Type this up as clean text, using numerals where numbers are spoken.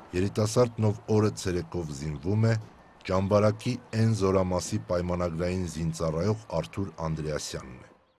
Երիտասարդն, ով օրը ցերեկով զինվում է, Ճամբարակի N զորամասի պայմանագրային զինծառայող Արթուր Անդրեասյանն է։